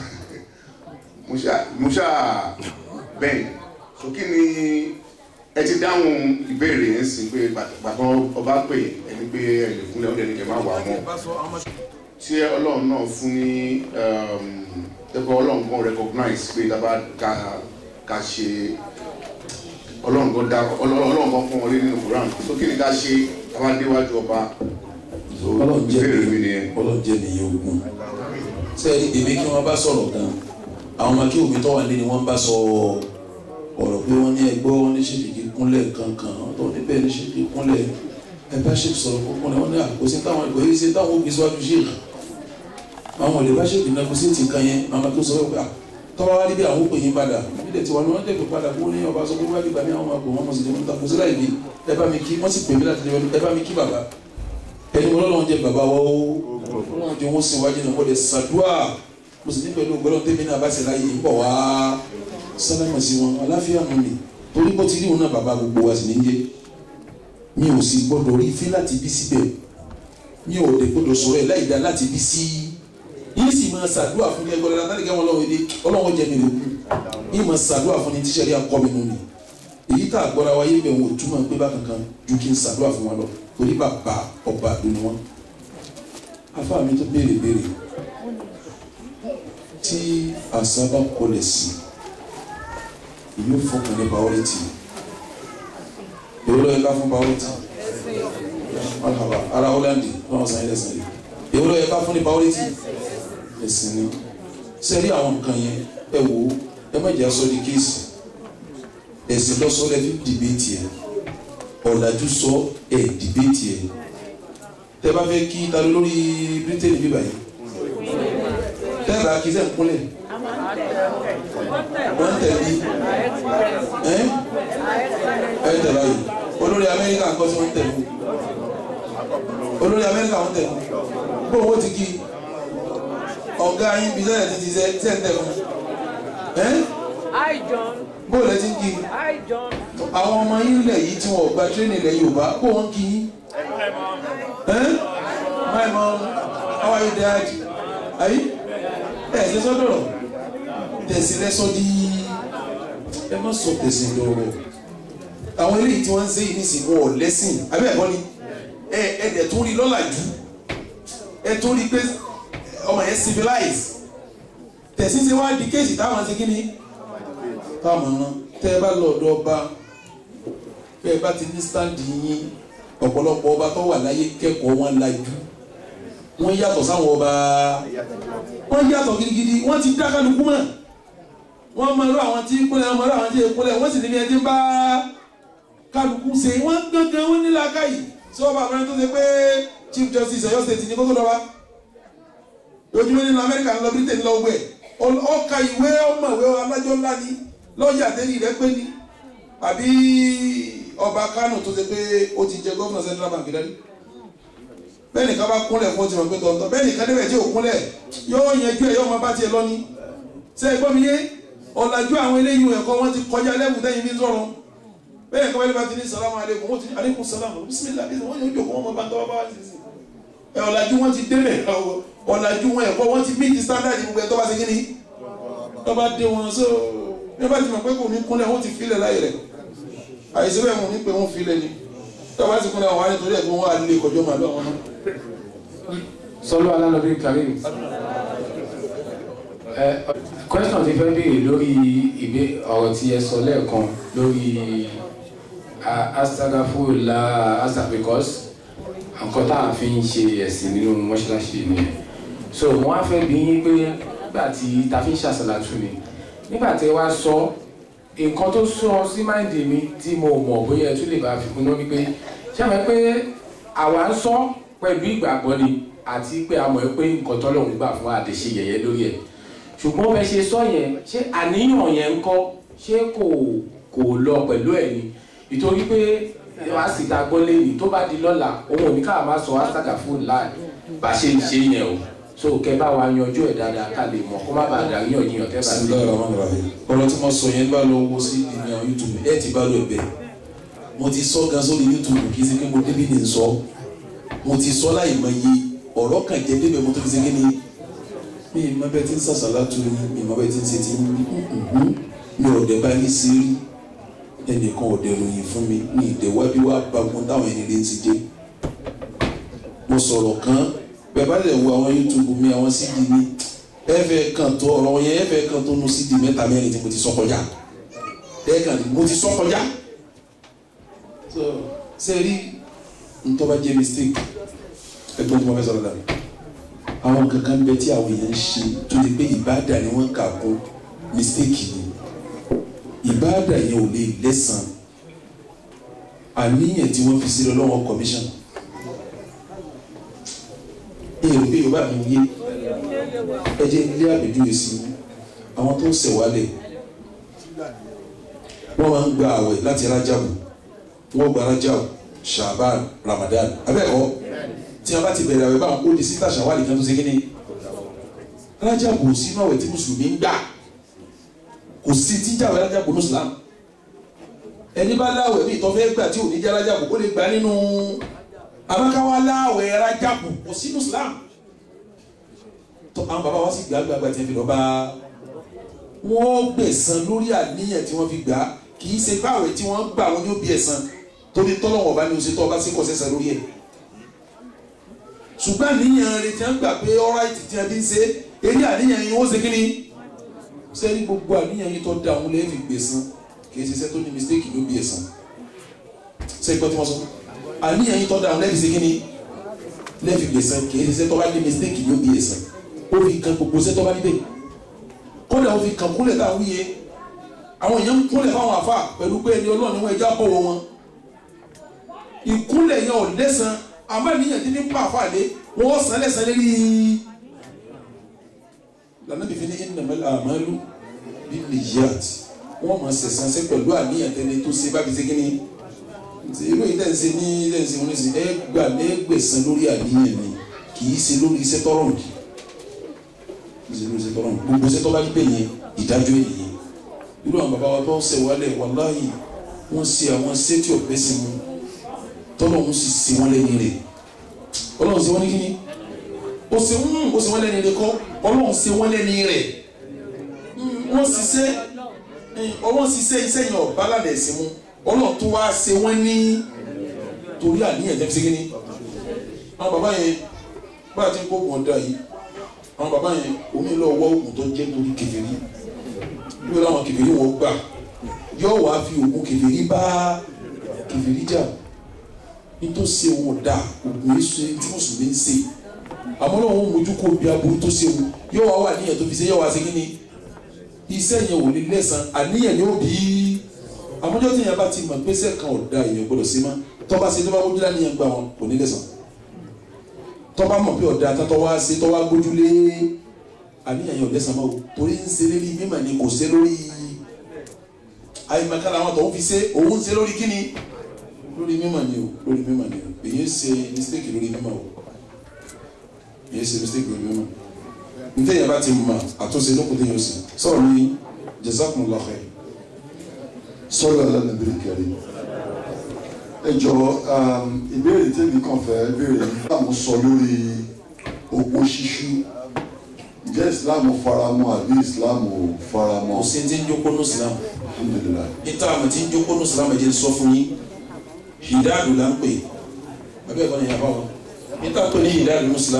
[SPEAKER 4] mo ṣáà bẹ́ẹ̀ so kí ni ẹ ti dáhùn ìbéèrè yẹn sí pé gbàgbọ́ ọba pè ẹni pé ẹni fúnlẹ̀ ọ̀dẹ̀ ní kẹ́ máa wà mọ́ tí Ọlọ́run náà fún ní ẹ̀kọ́ Ọlọ́run kan recognize pé dábàá ká ká ṣe Ọlọ́run kan dá Ọlọ́run kan fún wọn lé nínú Quran tó kí ni ká ṣe dábàá déwájú ọba ìbéèrè mi nìyẹn.
[SPEAKER 1] Ọlọ́run jẹ́ nìyẹn ogun sẹ́yìn èmi kí wọ́n bá sọ̀rọ̀ gan àwọn ọmọ kí omi tó wà lé ni wọ́n bá sọ ọ̀rọ̀ pé wọ́n ní ẹgbẹ́ wọn ní ṣèkìkì kúnlẹ̀ kankan tó ní bẹ́ẹ̀ ní ṣèkìkì kúnlẹ̀ ẹ bá ṣèkì sọ̀rọ̀ kúnlẹ̀ wọ́n ní àkóso táwọn ìgbà yìí ṣe táwọn òbí síwájú ṣèkì àwọn olè bá ṣèkì náà kó sí ti kan yẹn àwọn tó sọ pé tọ́wọ́ wá níbi àwọn òpè yín padà nílẹ̀ tí wọn ní wọ́n tẹ̀kọ̀ padà fún ní ọba sọ pé wọ́n gbà ní àwọn àgbò wọn mọ̀ sí lẹ́nu tako sí láì bí ẹ bá mi kí wọ́n sì pè mí láti lè ẹ bá mi kí bàbá ẹni wọn lọ́wọ́ jẹ bàbá wa ó wọ́n jẹ wọ́n sin wájú náà wọ́n lè ṣàdúrà mo sì ní pẹ̀lú ògbọ́dọ̀ tẹ́mi náà bá ṣe láyé ń bọ̀ wá sálámà sí wọn aláfíà mú mi torí bó ti rí òun náà bàbá gbogbo wa sì ní jẹ mi ò sì gbọ́dọ̀ rí fí láti bí síbẹ̀ mi ò dé gbọ́dọ̀ sọ̀rọ̀ ẹ̀ láì dá láti bí sí yìí sì máa ṣàdúrà fún ẹgbẹ́ ọ̀rẹ́ látàrí káwọn ọlọ́wọ́ èdè ọlọ́wọ́ jẹ mi lókun yìí máa ṣàdúrà fún ní tíṣẹ́rí akọ́ mi nù ni èyí tá a gbọ́ra wa yé bẹ̀ wò túmọ̀ pé bá kankan ju kí n ṣàdúrà fún wọn lọ torí bàbá ọba àdúnú wọn afá mi tó béèrè béèrè tí àṣà bá kọlẹ̀ sí ìlú fọkàn ní priority èwo ló yẹ ká fún priority alhaba ara Holland lọ́wọ́ sàn ilẹ̀ sàn yìí èwo ló yẹ ká fún ní priority ẹ̀sìn ni sẹ́rí àwọn nǹkan yẹn ẹ wò ó ẹ má jẹ́ aṣọ di kéèsì ẹ̀sìn lọ́sọ́ lẹ́fí dìbéètì ẹ̀ ọ̀làjú sọ ẹ̀ dìbéètì ẹ̀ tẹ́ bá fẹ́ kí ta lórí Britain bíbá yìí tẹ́ bá kí sẹ́ ń kúnlẹ̀ wọ́n tẹ̀lé ẹ́ ẹ́ tẹ̀lé ayé olórí Amẹ́ríkà ń kọ́ sí wọ́n tẹ̀lé olórí Amẹ́ríkà wọ́n tẹ̀lé bó owó ti kí ọ̀gá yín bí sẹ́yìn ti ti sẹ́ ń tẹ̀lé ẹ́ bó lẹ́ ti ń kí àwọn ọmọ yín lẹ̀ yìí tí wọ́n gba tírénì ilẹ̀ Yorùbá bó wọ́n kí yín ẹ́ my mom how are you dad ayi ẹ̀ ṣe sọ́dọ̀ tẹ̀sí lẹ́sọ́ di ẹ má sọ tẹ̀sí lọ́rọ̀ àwọn eléyìí tí wọ́n ń ṣe yìí nísìnyí wọn ò lẹ́sìn abẹ́ ẹ̀kọ́ ni ẹ ẹ dẹ̀ tó rí lọ́làjú ẹ tó rí pé ọmọ yẹn civilize tẹ̀sí ṣe wá di kéèsì táwọn ṣe kí ni táwọn náà tẹ́ ẹ bá lọ ọ̀dọ̀ ọba pé ẹ bá ti ní stand yín ọ̀pọ̀lọpọ̀ ọba tó wà láyé kẹ́kọ̀ọ́ wọn lajú wọ́n yàtọ̀ sáwọn ọba wọ́n yàtọ̀ gidigidi wọ́n ti dá kálukú mọ́ wọ́n máa rọ àwọn tí kúnlẹ̀ wọ́n máa rọ àwọn tí kúnlẹ̀ wọ́n sì ní bí ẹni bá kálukú ṣe wọ́n gángan wọ́n nílá káyì tí wọ́n bá abẹ́rẹ́ tó ṣe pé Chief Justice Ọ̀yọ́ State ní kókó lọ́wọ́ ojúmọ́ nínú Amẹ́ríkà ńlọ Britain lọ wẹ̀ ọkà ìwé ọmọ ìwé alájọ́ ńlá ni lọ́ọ̀yà tẹ́lẹ̀ rẹ pé ní àbí ọba Kánò tó ṣe pé ó ti jẹ gọ́fúnà Central Bank dárí bẹ́ẹ̀ nìkan bá kúnlẹ̀ fún ọtí mọ̀ pé tọ̀ntọ̀ bẹ́ẹ̀ nìkan débẹ̀ tí ò kúnlẹ̀ yóò yanjú ẹ̀ yóò máa bá tiẹ̀ lọ ní. ṣé ẹ gbọ́ mi yé ọ̀làjú àwọn eléyìí ẹ̀kọ́ wọn ti kọjá lẹ́bù tẹ́yìn ní sọ̀rọ̀ bẹ́ẹ̀ nìkan bá ti ní salamu aleykum wọ́n ti ní aleykum salamu bisimilah wọ́n yóò jókòó wọn máa bá tọ́wọ́ bá wá sí sí. ẹ ọ̀làjú wọn ti débẹ̀ ọ̀làjú wọn ẹ̀kọ́ wọn ti bí ti standard gbogbo ẹ̀ tó bá ṣe kí ni tó bá dé wọn so bí wọ́n bá ti mọ̀ pé kò ní kúnlẹ̀ wọ́n ti filẹ̀ láyè rẹ̀ àìsí bẹ́ẹ̀ mo ní pé wọ́n filẹ̀ ni tó bá ti kúnlẹ̀ wọn wá nítorí ẹ̀ pé wọ́n á lé kọjọ́ màlúù àwọn náà
[SPEAKER 5] Sọlọ alálọ́bí Karim. Question ti fẹ́ béèrè lórí ìbé ọ̀rọ̀ tí ẹ sọ lẹ́ẹ̀kan lórí astagafurullah asa because nǹkan tá a fi ń ṣe ẹ̀sìn nínú mọ́ṣáláṣí nìyẹn. So wọ́n á fẹ́ bí yín pé nígbà tí ta fi ń ṣàṣàlátù ni nígbà tí wàá sọ nǹkan tó sọ sí máìndì mi tí mo mọ̀ bóyá ẹ tún lè bá fi kún náà wípé ṣé àmọ́ pé àwa ń sọ pẹ̀lú ìgbàgbọ́ ni àti pé a mọ̀ pé nǹkan tọ́lọ́run gbà fún àdéṣe yẹ̀yẹ́ lórí ẹ̀ ṣùgbọ́n bẹ́ẹ̀ ṣe sọ yẹn ṣé àníyàn yẹn ń kọ́ ṣé kò kò lọ pẹ̀lú ẹ̀ ni ìtorí pé wàá sì ta gbọ́ lẹ́yìn tó bá di lọ́la òun ò ní káà má sọ ásága fún láì bá ṣe ń ṣe yẹn o so kẹ bá wa yanjú ẹ̀ dáadáa ká lè mọ̀ kó má bàa dà yíyan yíyan tẹ́ bá
[SPEAKER 1] sí. ọ̀rọ̀ tí mo sọ yẹn bá lọ wo sí ìdí àwọn YouTube ẹ̀ ti bá lọ ẹ̀bẹ̀ mo ti sọ gan sórí YouTube kì í ṣe pé mo débi ní sọ mo ti sọ láì mọ iye ọ̀rọ̀ kan jẹ́ débẹ̀ mo tó fi ṣe kí ni mi ìmọ̀ bẹ́ẹ̀ tí ń sàṣàlátù ni mi ìmọ̀ bẹ́ẹ̀ tí ń ṣe ti ń mi ò dẹ̀ bá ní sí rí ẹnìkan ò dẹ̀ ròyìn fún mi ní ìdẹ̀wábí wá bagun táwọn ẹni rí ti dé mo sọ̀rọ̀ kan bẹ́ẹ̀ bá lè wo àwọn YouTube mi àwọn C D mi ẹ fẹ́ kàn tó ọ̀rọ̀ yẹn ẹ fẹ́ kàn tó nu C D mẹ́ta mẹ́rin tí mo ti sọ kọjá ẹ kàn ní mo ti sọ kọjá so ṣe rí ntọ́ bá jẹ́ mistake ẹgbẹ́ tí mo fẹ́ sọ̀rọ̀ dàbí àwọn kankan bẹ tí àwọn èèyàn ń ṣe tó lè pé ìbáàdà ni wọ́n kà kún mistake ni ìbáàdà yẹn ò lè lẹ́sàn àníyàn tí wọ́n fi sí lọ́wọ́ commission èrò bí yorùbá mi yé ẹ jẹ́ ilé àbẹ̀júwe sí àwọn tó ń ṣẹ̀wálẹ̀ wọ́n máa ń gba àwẹ̀ láti rájàbù wọ́n gba rájàbù Shaban Ramadan abẹ́ẹ̀kọ́ tí a bá ti bẹ̀rẹ̀ àwẹ̀ báwọn ó di síta ṣàwálì kan tó ṣe kíni rájàbù sínú àwẹ̀ tí mùsùlùmí ń gbà kò sí tíjà àwẹ̀ rájàbù ní Islam ẹni bá láwẹ̀ bí ìtọ́ fẹ́ gbà tí ò ní jẹ́ rájàbù ó lè gbà nínú abákáwá láwẹ̀ rájàbù kò sínú Islam tó àwọn bàbá wa sì gbà gbàgbà tí wọ́n fi lọ bá wọ́n gbẹ̀san lórí àníyàn tí wọ́n fi gbà kì í ṣe báwẹ̀ tí wọ́n gbà wọn yóò bí ẹ̀san torí tọ́lọ́wọ̀n bá ní oṣù tó ọba sí kọ̀ọ̀sẹ̀sẹ̀ lórí ẹ̀ ṣùgbọ́n àníyàn rẹ̀ tí wọ́n gbà pé ọ́ráìtì tí wọ́n fi ń ṣe eré àníyàn yìí wọ́n ṣe kí ni sẹ́ni gbogbo àníyàn yìí tó da òun lẹ́yìn fi gbẹ̀san kì í ṣe iṣẹ́ tó ní mistake ló bí ẹ̀san sẹ́ni gbọ́ tí wọ́n sọ àníyàn yìí tó da òun lẹ́yìn fi ṣe kí ni lẹ́yìn fi gbẹ̀san kì í ṣe iṣẹ́ tó bá ní mistake ló bí ẹ̀san ó fi kan gbogbo iṣẹ́ tó bá níbẹ̀ kódà ó fi kan kúnlẹ̀ táwọn wíyẹ àwọn èèyàn ń kúnlẹ̀ fáwọn àfà pẹ̀lú pé ẹni ọlọ́ọ̀ni wọn ẹja bọ̀ wọn ìkúnlẹ̀ yẹn ò lẹ́san àmọ́ ènìyàn ti ní pa àfàlẹ́ wọ́n sàn lẹ́sàn lérí lànà bìfẹ́ ní innamal a'malu binniyat wọ́n máa ṣẹ̀san ṣe pẹ̀lú àníyàn tẹ́lẹ̀ tó ṣe bá fi ṣe kí ni irú yìí tẹ̀sí ní tẹ̀sí wọn ní sè é gbà lẹ́gbẹ̀sán lórí àníyàn ni kì í ṣe lórí iṣẹ́ tọrọ nìyí kì í ṣe lórí iṣẹ́ tọrọ nìyí gbogbo iṣẹ́ tó bá gbé yẹn ìdájọ́ ènìyàn irú àwọn bàbá wa tó ń ṣe wálẹ̀ wàláhì wọ́n ṣe àwọn sétí ọ̀pẹ́ sí mu tọ́lọ́hún sì ṣe wọ́n lẹ́ni rẹ̀ ọlọ́run ṣe wọ́n ní kíní ó ṣe ń ó ṣe wọ́n lẹ́ni rẹ̀ kọ́ ọlọ́run ṣe wọ́n lẹ́ni rẹ̀ wọ́n ṣiṣẹ́ ọlọ́run ṣiṣẹ́ iṣẹ́ yẹn ọ̀bá lálẹ́ ẹ̀sìn mu ọlọ́run tó wá ṣe wọ́n ní torí àníyàn jẹ́ fi ṣe kíní àwọn bàbá yẹn bá a ti ń kó oògùn ọ̀dà yìí àwọn bàbá yẹn omi lọ wọ́ oògùn tó jẹ́ torí kèfèrí yóò láwọn kèfèrí wọn gbà yóò wá fi oògùn kèfèrí bá kèfèrí jà nítorí ṣe wọn dà oògùn èso tí mùsùlùmí ń ṣe àmọ́ náà wọn mójú kó bí aburú tó ṣe wọn yóò wá wà níyàn tó fi ṣe yóò wá ṣe kí ni iṣẹ́ yẹn ò ní lẹ́san àníyàn yóò bí àmọ́jọ́ tí yẹn bá ti mọ̀ pé sẹ́ kan ọ̀dà èèyàn gbọ́dọ̀ sí mọ́ tọ́ba ṣe tó bá gbójú láníyàn gbà wọn kò ní lẹ́san tọ́ba mọ̀ pé ọ̀dà tán tọ́wá ṣe tọ́wá gbójú lé àníyàn yẹn ò lẹ́san mọ́ o torí ń ṣe lórí mímọ̀ ni kò ṣe lórí àyèmọ̀kálà àwọn tó ń fi ṣe òun ṣe lórí kíni lórí mímọ̀ ni o lórí mímọ̀ ni o èyí ṣe mistake lórí mímọ̀ o èyí ṣe mistake lórí mímọ̀ nítorí yẹn bá ti mọ̀ àtúnṣe lókun tó yẹ o sì sọ̀rọ̀ ní jazakumullahu khair.
[SPEAKER 6] sọ́lá alánàbírí kẹrin ẹ jọ ìbéèrè tèmi kàn fẹ́ béèrè nígbà mo sọ lórí opó ṣíṣú ǹjẹ́ ìsìláàmù faramọ́ àbí ìsìláàmù faramọ́.
[SPEAKER 1] kò sí ti ń jókòó ní ìsìláàmù.
[SPEAKER 6] alhamdulilayi.
[SPEAKER 1] níta àmì tí ń jókòó ní ìsìláàmù ẹ̀jẹ̀ sọ fún yín hidadu là ń pè abẹ́ ẹ̀kọ́ ni yàrá wọn níta tó ní hidadu ní ìsìláàmù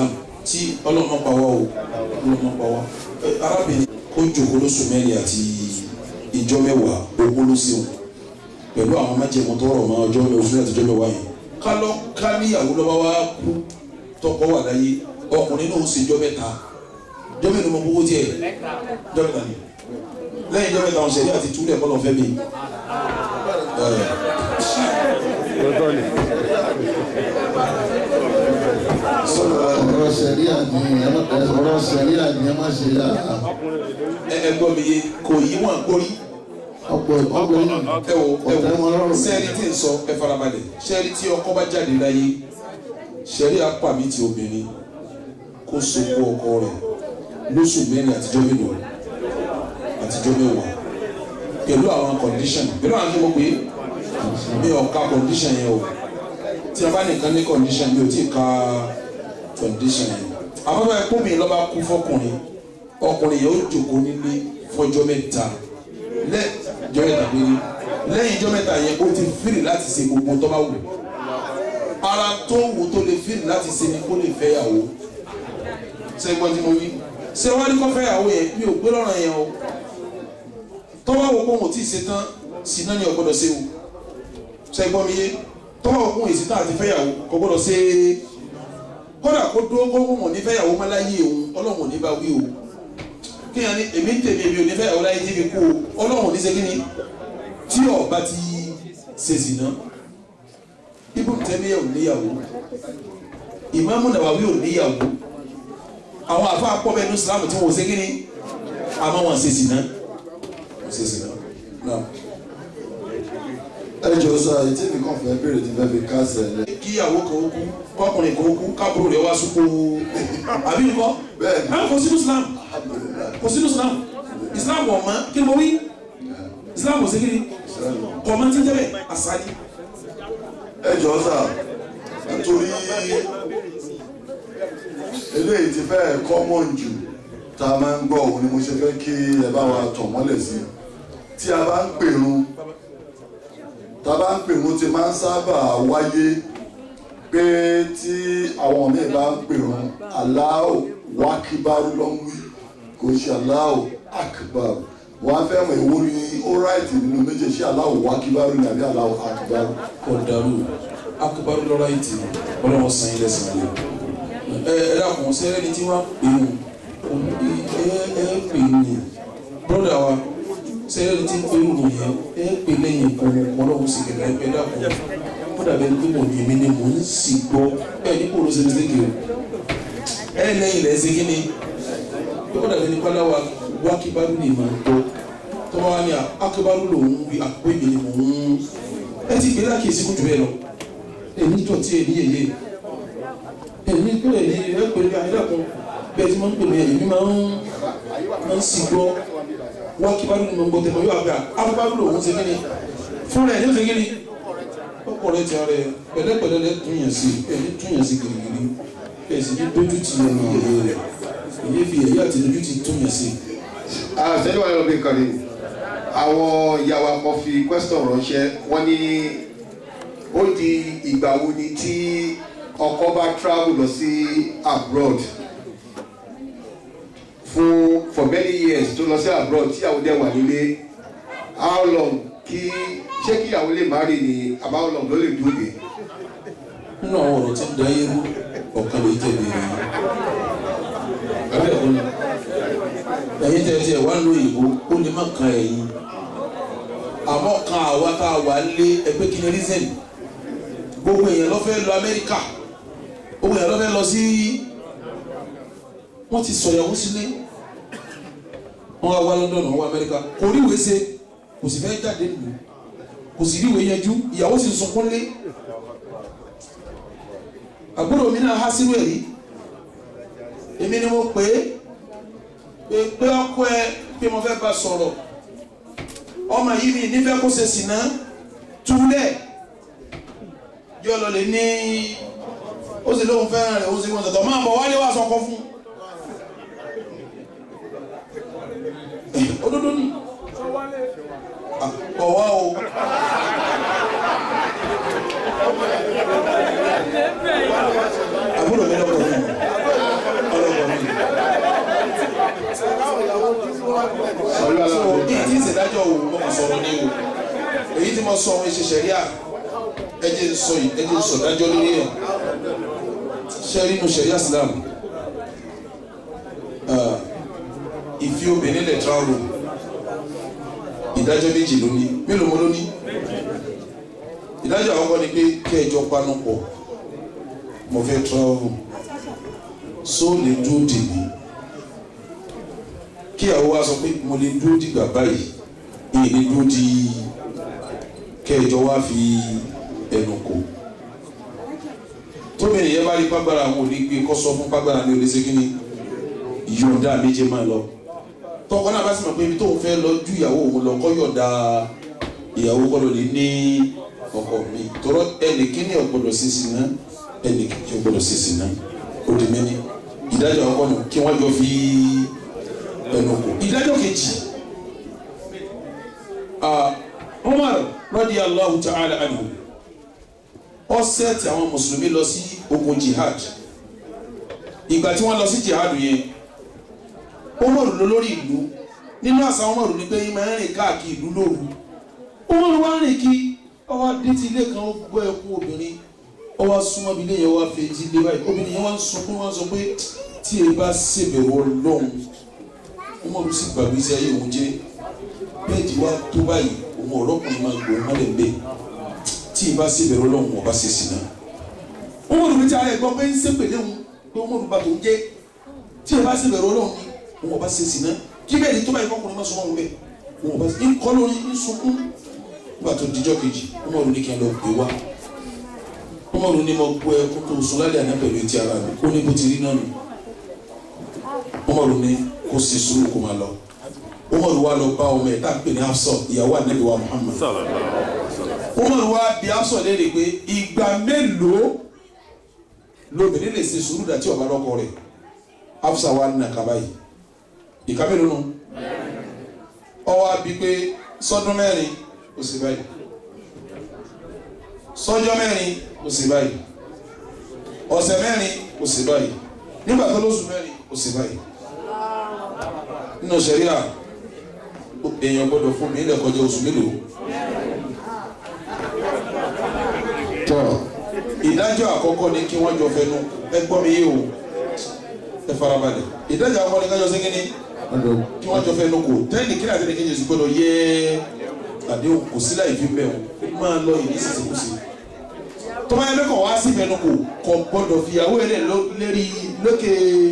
[SPEAKER 1] tí ọlọ́mọ pa wá o ọlọ́mọ pa wá arábìnrin ó jókòó lóṣù mẹ́rin àti ìjọ mẹ́wàá ogún ló ṣeun pẹ̀lú àwọn májèmú tó rọ̀ mọ́ ọjọ́ oṣù àti ìjọ mẹ́wàá yẹn ká lọ ká níyàwó lọ́wọ́ wá kú tọkọ wà láyé ọkùnrin náà ó ṣe ìjọ mẹ́ta ìjọ mẹ́ta ló mọ gbogbo tiẹ̀ ìjọ mẹ́ta ni lẹ́yìn ìjọ mẹ́ta ọ̀sẹ̀ ní àti túlẹ̀ kọ́ lọ fẹ́ mi.
[SPEAKER 6] ọ̀rọ̀ sẹ̀ríà ni ọ̀rọ̀ sẹ̀ríà ni ẹ má ṣe yá.
[SPEAKER 1] ẹ gbọ́ mi yé kò yí wọn gbórí.
[SPEAKER 6] ọ̀pọ̀ ọ̀pọ̀ yìí
[SPEAKER 1] ẹ wo ẹ wo sẹ́ẹ̀rì tí ń sọ ẹ farabalẹ̀ sẹ́ẹ̀rì tí ọkọ bá jáde láyé sẹ́ẹ̀rì apá mi ti obìnrin kó sopọ̀ ọkọ rẹ̀ lóṣù mẹ́rin àtijọ́ mélòó àtijọ́ mẹ́wàá pẹ̀lú àwọn condition pẹ̀lú àwọn akẹ́kọ̀ọ́ pé mi ò ka condition yẹn o tí a bá nìkan ní condition mi ò tí ì ka condition yẹn àbábá ẹ̀kọ́ mi lọ́ba kú fọkùnrin ọkùnrin yẹn ó jókòó nílé fọjọ́ mẹ́ta lẹ́jọ́ mẹ́ta péré lẹ́yìn ìjọ́ mẹ́ta yẹn ó ti fìrì láti ṣe gbogbo tó bá wù ara tó wù tó lè fìrì láti ṣe ni kó lè fẹ́ yàwó ṣe gbọ́n tí mo wí ṣé wọ́n ní kó fẹ́ yàwó yẹn mi ò gbé lọ́rọ̀ yẹn o tọ́wọ́ wo kóhùn tí ì ṣe tán sí náà ni ọ̀gbọ́dọ̀ ṣe o ṣe gbọ́n mi yé tọ́wọ́ wo kóhùn ìṣe tán àti fẹ́ yàwó kò gbọ́dọ̀ ṣe kódà kó dúró kóhùn ní fẹ́ yàwó má láyé òun ọlọ́run ní bá wí o kíyàn ní èmi ń tèmi èmi ò ní fẹ́ yàwó láyé débi kú o ọlọ́run ní ṣe kí ni tí ọba ti ṣe sì ná Ibn Taymiyyah ò níyàwó Imam Nawawi ò níyàwó àwọn àfa àpọ̀bẹ ní Islam tí wọ́n ṣe kí ni àmọ́ wọn ṣe sì ná wọ́n ṣe sì ná náà.
[SPEAKER 6] ẹ jọ sọ àyè tí nìkan fẹ́ bèrè tí fẹ́ fi kásẹ̀ lẹ.
[SPEAKER 1] kíyàwó kan ó kú kọkùnrin kan ó kú kábúrò rẹ̀ wá sùkú àbí nǹkan bẹ́ẹ̀ kò sínú Islam kò sínú Islam Islam wọ̀ mọ́ kí ni mo wí Islam kò sí kí ni kọ̀ mọ́ tí ń tẹ́lẹ̀ àṣàlì.
[SPEAKER 6] ẹ jọ sà nítorí eléyìí ti fẹ́ common jù tá a máa ń gbọ́ òun ni mo ṣe fẹ́ kí ẹ bá wa tàn mọ́lẹ̀ sí tí a bá ń pèrun tá a bá ń pèrun ti máa ń sábà wáyé pé tí àwọn míì bá ń pèrun Allahu Akbar ló ń wí kò ṣe Allahu Akbar wọ́n á fẹ́ mọ̀ èwo ni ó ráìtì nínú méjèèjì Allahu Akbar ní àbí Allahu Akbar.
[SPEAKER 1] kò dàrú Akbar ló ráìtì ọlọ́wọ́ san ilẹ̀ sàn lé ẹ ẹ dàkún sẹ́rẹ́ ni tí wọ́n pè é ẹ ẹ pè é ní bọ́dà wa sẹ́rẹ́ ni tí ń pè é ní yẹn ẹ pè é lẹ́yìn kò ọlọ́wọ́ sì kẹ̀kẹ́ ẹ dàkún bọ́dà bẹ́ẹ̀ ni pé mo ní èmi ni mò ń sì gbọ́ ẹ ní kò ló ṣe ní sẹ́kì o ẹ lẹ́yìn lẹ́ ṣe kí ni bọ́dà bẹ́ẹ̀ ni pálá wa wákìbárù ni màá gbọ́ tọ́wọ́ wa ni akíbárù lòún wí àpò èmi ni mò ń ẹ ti gbé lákìsí kùtù bẹ́ẹ̀ lọ èmi tó ti èmi yẹyẹ èmi tó lè ní ẹ pè ní ayélujára bẹ́ẹ̀ tí wọ́n ń pè mí èmi máa ń máa ń sì gbọ́ wákìbárù ni mò ń gbọ́ tẹ̀mọ́ yóò àgbà akíbárù lòún ṣe kí ni fúnra ẹ̀ ní ṣe kí ni ọkọ rẹ ti ara ẹ pẹ̀lẹ́pẹ̀lẹ́ lẹ tún yàn sí ẹ ní tún yàn sí girigiri ẹ sì ní dójú ti ẹni yẹyẹ rẹ èyí fi ẹyẹ àti dójú ti tún yàn sí.
[SPEAKER 7] àṣẹjú wa lọ́ọ́ bí nǹkan ni àwọn ìyàwó akọ fi question ránṣẹ́ wọ́n ní ó di ìgbà wo ni tí ọkọ bá travel lọ sí abroad fún for many years tó lọ sí abroad tí àwọn dẹ̀ wà nílé how long kí ṣé kí ìyàwó lè má rí ni about long ló lè dúró dé.
[SPEAKER 1] nínú àwọn ọ̀rọ̀ tí ń da yẹ́rú ọ̀kan lè tẹ̀lé rẹ̀ abẹ́ ẹ̀kọ́ ni ẹ̀yin tẹ̀ tiẹ̀ wá ló ìbò ó lè má kan ẹ̀yin àmọ́ kan àwa tá a wà lé ẹgbẹ́ kí ni reason gbogbo èèyàn ló fẹ́ lọ Amẹ́ríkà gbogbo èèyàn ló fẹ́ lọ sí wọ́n ti sọ ìyàwó sílé wọ́n wá wá London wọ́n wá Amẹ́ríkà kò rí ìwé ṣe kò sì fẹ́ jáde nù kò sì rí ìwé yanjú ìyàwó sì sunkún lé àbúrò mi náà há sínú ẹ̀rí èmi ni mo pè é pé ọkọ ẹ pé mo fẹ́ bá sọ̀rọ̀ ọmọ yìí mi nífẹ̀ẹ́ kó ṣe sìnà túlẹ̀ yọ lọ lè ní ó sì lóun fẹ́ràn rẹ̀ ó sì wọ́n tọ̀tọ̀ máa bọ̀ wálé wá sọkọ fún òdodo ni ọ̀wá o àbúrò mi lọ́kọ̀ fún so èyí tí ìṣèdájọ́ òun mo kàn sọ̀rọ̀ ní o èyí tí mo sọ ohun ìṣe ṣẹ̀ríà ẹ jẹ́ n sọ yìí ẹ jẹ́ n sọ dájọ́ lórí ẹ̀ ṣẹ́rí inú ṣẹ̀ríà Islam ìfi obìnrin lẹ̀ travel ìdájọ́ méjì ló ní mélòó mo ló ní ìdájọ́ àkọ́kọ́ ni pé kí ẹjọ́ panu pọ̀ mo fẹ́ travel so lè dúró dì mí kí àwọn wa sọ pé mo lè dúró dìgbà báyìí èyí lè dúró di kẹjọ wá fi ẹnu kò tóbi ènìyàn bá rí pàgbára àwọn ò ní gbé kọ́ sọ fún pàgbára ní olè ṣégin ní yọ̀ǹda méje máa lọ tọkọ náà bá sì mọ̀ pé ibi tóun fẹ́ lọ ju ìyàwó òun lọ kọ́ yọ̀ǹda ìyàwó kọ́ ló lè ní ọkọ mi tọrọ ẹnì kíní ọ̀gbọ́dọ̀ sí sí náà ẹnì kíní ọ̀gbọ́dọ̀ sí sí náà ó di mẹ́ni ìdájọ́ ọkọ nù kí wọ́n jọ fi ẹnu kò ìdájọ́ kejì Umar radiyallahu ta'ala anhu ó sẹ́ẹ̀tì àwọn mùsùlùmí lọ sí ogun jihad ìgbà tí wọ́n lọ sí jihad yẹn Umar ló lórí ìlú nínú àṣà Umar ní pé ìmọ̀ ẹ̀rìn káàkiri ìlú lóru Umar wá rìn kí ọwọ́ dé ti ilé kan ó gbọ́ ẹkún obìnrin ọwọ́ súnmọ́ bí ilé yẹn wá fi ti dé báyìí obìnrin yẹn wá ń sọ pé wọ́n sọ pé tí ẹ bá ṣèbẹ̀wò Ọlọ́run Umar sì gbàgbé sí ayé òun jẹ́ bẹ́ẹ̀ tí wá tó báyìí òun ọ̀rọ̀kùnrin máa gbòó mọ́lẹ̀ bẹ́ẹ̀ tí ẹ bá ṣèbẹ̀wò Ọlọ́run ọba ṣe sí náà Umar bí tí ara ẹ̀ gbọ́ pé ń ṣépèlé òun pé Umar bá tó ń jẹ́ tí ẹ bá ṣèbẹ̀wò Ọlọ́run ni òun ọba ṣe sí náà kí bẹ́ẹ̀ ni tó báyìí kọ́kùnrin máa sọ wọn bẹ́ẹ̀ òun ọba ń kọ́ lórí ń sunkún nígbà tó dijọ́ kejì Umar ní kí n lọ gbé wá Umar ní mo gbọ́ ẹkún tó sùn lálẹ́ àná pẹ̀lú etí ara mi ó ní bó ti rí náà nù Umar ní kó sì sùúrù kó máa lọ Umar wá lọ bá ọmọ ẹ̀ tá à ń pè ní Hafsa ìyàwó Ànábì wa Muhammad Umar wá bí Hafsa léèrè pé ìgbà mélòó lóbìnrin lè ṣe sùúrù dàtí ọ̀bá lọ́kọ rẹ̀ Hafsa wá nà kaba yìí ìka mélòó nù ọwọ́ àbí pé sọ́dún mẹ́rin ó sì báyìí sọ́jọ́ mẹ́rin ó sì báyìí ọ̀sẹ̀ mẹ́rin ó sì báyìí nígbà tó lóṣù mẹ́rin ó sì báyìí nínú ṣẹ̀ríà èèyàn gbọ́dọ̀ fún mi ilẹ̀ kọjá oṣù mélòó tọ́ ìdájọ́ àkọ́kọ́ ni kí wọ́n jọ fẹnu ẹ gbọ́ mi yé o ẹ farabalẹ̀ ìdájọ́ àkọ́kọ́ ni kájọ sí kíní kí wọ́n jọ fẹnu kò tẹ́lẹ̀ kí láti ní kéjì sí gbọ́dọ̀ yẹ àdéhùn kò sí láì fi bẹ́ẹ̀ o máa lọ ìdí sísèkúsè tó bá yẹ lẹ́kọ̀ọ́ wá sí fẹnu kò kò gbọ́dọ̀ fìyàwó ẹ̀ lérí lókè.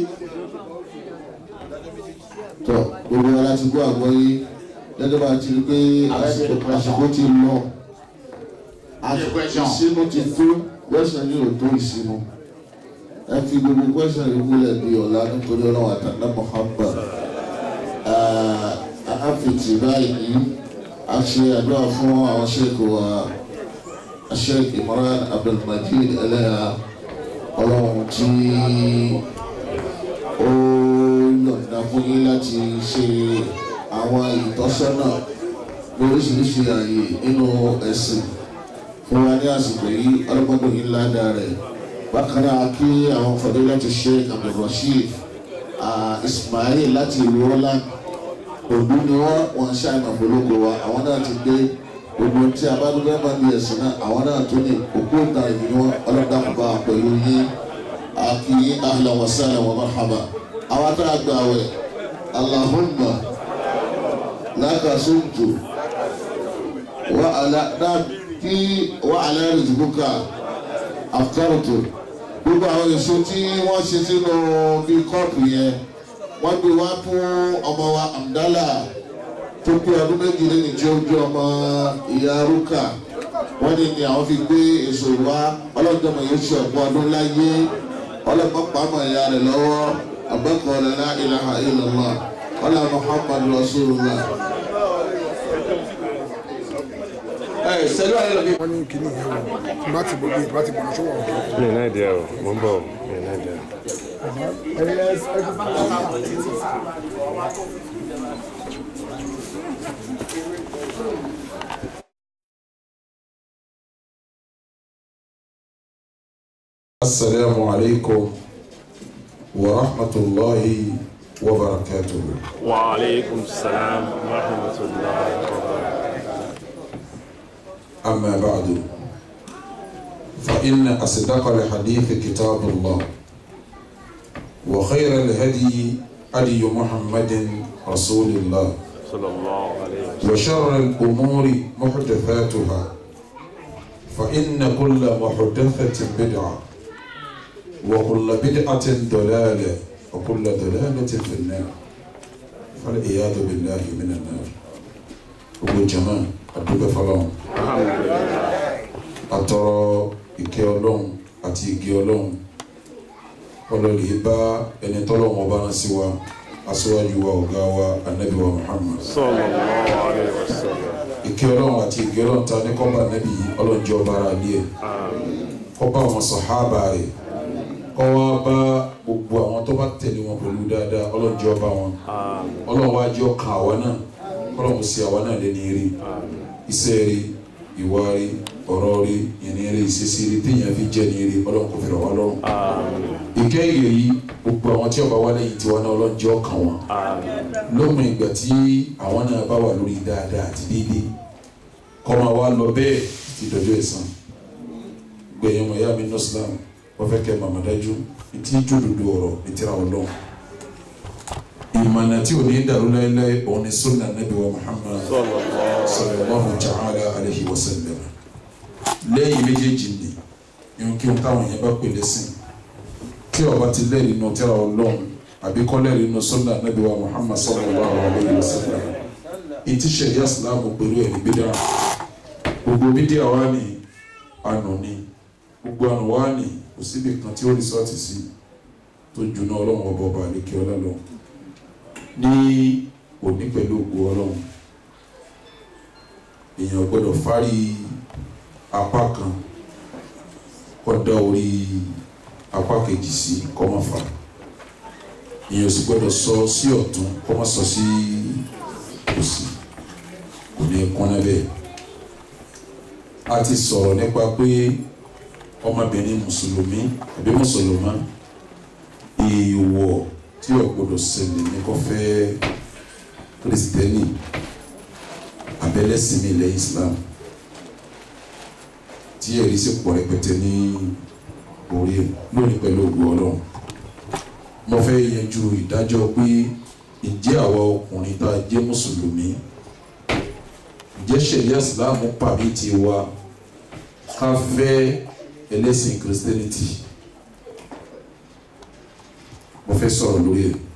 [SPEAKER 8] tọ gbogbo ara ti gbọ́ àgbọ̀ yìí gẹ́gẹ́ bá a ti rí pé àsìkò ti lọ ìsinmi ti tó gbẹ́sàn ní òtó ìsinmi ẹ fi gbogbo gbẹ́sàn yìí múlẹ̀ bí ọ̀la nítorí ọ̀nà àtàlà Muhammad àáfìtì báyìí a ṣe àdúrà fún àwọn ṣèkò wa Sheikh Imran Abdulmajid Eleha ọlọ́run tí ó yọ̀ǹda fún yín láti ṣe àwọn ìtọ́sọ́nà lóríṣiríṣi ààyè nínú ẹ̀sìn fún wa ní àsìkò yìí ọlọ́gbọ́dọ̀ yìí ládàá rẹ̀ bákan náà kí àwọn fọdún láti Sheikh Abdulrasheed Ismail láti ìlú Holland òbí ni wọ́n wọ́n ṣàìmọ̀ polówó wa àwọn náà ti dé gbogbo tí a bá dúpẹ́ máa di ẹ̀sìn náà àwọn náà tó ní òkú ìta ìbí ni wọ́n ọlọ́dà bá pẹ̀lú yín àkì ahlan wa sahlan wa marhaba àwọn tó a gbà wẹ̀ Allahumma laka sumtu wa ala náà kí wa ala rizquka aftartu gbogbo àwọn èso tí wọ́n ṣe sínú bí kọ́ọ̀pù yẹn wọ́n gbé wá fún ọmọ wa Amdala tó pé ọdún méjì lẹ́yìn tí ó jẹ́ ọmọ ìyá Rúkà wọ́n ní ni àwọn fi gbé èso wá ọlọ́dọ̀mọ yóò ṣe ọ̀pọ̀ ọdún láyé ọlọ́pàá pàmò ìyá rẹ̀ lọ́wọ́ àgbẹ̀kọ̀ rẹ̀ la ilaha illallah ọlá Muhammadu Rasulullah.
[SPEAKER 1] ẹ sẹ́lú ayé lọ́bí.
[SPEAKER 9] wọ́n ní kíní yẹn o bá ti gbogbo ìbá ti gbọ̀nà ṣọ́wọ́ òkè.
[SPEAKER 10] mi náà díẹ̀ o mo ń bọ̀ mi náà díẹ̀.
[SPEAKER 1] Assalamu alaikum wa rahmatullahi وبركاته.
[SPEAKER 10] وعليكم السلام ورحمة الله وبركاته.
[SPEAKER 1] أما بعد فإن أصدق الحديث كتاب الله وخير الهدي هدي محمد رسول الله
[SPEAKER 10] صلى الله عليه وسلم
[SPEAKER 1] وشر الأمور محدثاتها فإن كل محدثة بدعة وكل بدعة ضلالة وكل ضلالة في النار فالعياذ بالله من النار. gbogbo jama adúgbò fọlọ́run atọrọ ìkẹ́ Ọlọ́run àti igi Ọlọ́run ọlọ́lẹ̀ bá ẹni tọ́lọ́run ọba rán sí wa aṣíwájú wa ọ̀gá wa anabi wa Muhammad
[SPEAKER 10] sallallahu alaihi wasallam.
[SPEAKER 1] ìkẹ́ Ọlọ́run àti igi Ọlọ́run ta ní kọ́ba anabi ọlọ́njẹ́ ọba ara ilé ẹ̀ kọ́ba àwọn sàhábà rẹ̀ kọ́ wá bá gbogbo àwọn tó bá tẹ̀lé wọn pẹ̀lú dáadáa ọlọ́njẹ́ ọba wọn ọlọ́run wá jẹ́ ọkàn àwa náà ọlọ́run sí àwa náà lẹ́ni rí iṣẹ́ rí ìwà rí ọ̀rọ̀ rí ìrìn rí ìṣesí rí téèyàn fi jẹ́ ní rí ọlọ́run kò fi rọ̀ wá lọ́rùn. ìkẹ́ ìyè yìí gbogbo àwọn tí ọba wá lẹ́yìn tiwa náà ọlọ́run jẹ́ ọkàn wọn lómìn ìgbà tí àwọn náà bá wà lórí dáadáa àti déédéé kọ́ máa wá lọ bẹ́ẹ̀ ti dọ̀jọ́ ẹ̀san gbẹ̀yìn ọmọ ìyá mi nọ́sílám wọ́n fẹ́ kẹ́ màmádájú ìtí ìjòdòdó ọ̀rọ̀ ìtìrà ọlọ́run ìmọ̀nà tí ò ní dàrú láéláé òun ni sunna nabi wa Muhammad sallallahu ta'ala alayhi wa sallam lẹ́yìn méjèèjì ni ìhun kí n táwọn yẹn bá pè lẹ́sìn tí ọba ti lẹ́rìí inú tírà ọlọ́run àbí kọ́ lẹ́rìí inú sunna nabi wa Muhammad sallallahu alayhi wa sallam ìtí sẹ̀ríà sílámù pẹ̀lú ẹ̀rí bídà gbogbo bídà wa ni ànú ni gbogbo ànú wa ni kò síbi kan tí ó rìsọ́ọ̀tì sí tó jùnà ọlọ́run ọba ọba àlékè ọlá lọ ní òní pẹ̀lú ògbó ọlọ́run èèyàn gbọ́dọ̀ fárí apá kan kọ́dá orí apá kejì sí kọ́mọ́fà èèyàn sì gbọ́dọ̀ sọ sí ọ̀tún kọ́mọ́ sọ sí òsì kò ní kúnná bẹ́ẹ̀. a ti sọ̀rọ̀ nípa pé ọmọbìnrin mùsùlùmí àbí mùsùlùmá èèwọ̀ tí ó gbọ́dọ̀ ṣẹlẹ̀ ní kó fẹ́ kristẹni abẹ́lẹ́sìn ní ilẹ̀ Islam tí ẹ̀rí sì pọ̀ rẹpẹtẹ ní orí lónìí pẹ̀lú ògùn Ọlọ́run. mo fẹ́ yanjú ìdájọ́ pé ǹjẹ́ àwa ọkùnrin tá a jẹ́ mùsùlùmí ǹjẹ́ ṣẹ̀ríà Islam pàmì ti wa ká fẹ́ ẹlẹ́sìn Christianity mo fẹ́ sọ̀rọ̀ lórí ẹ̀.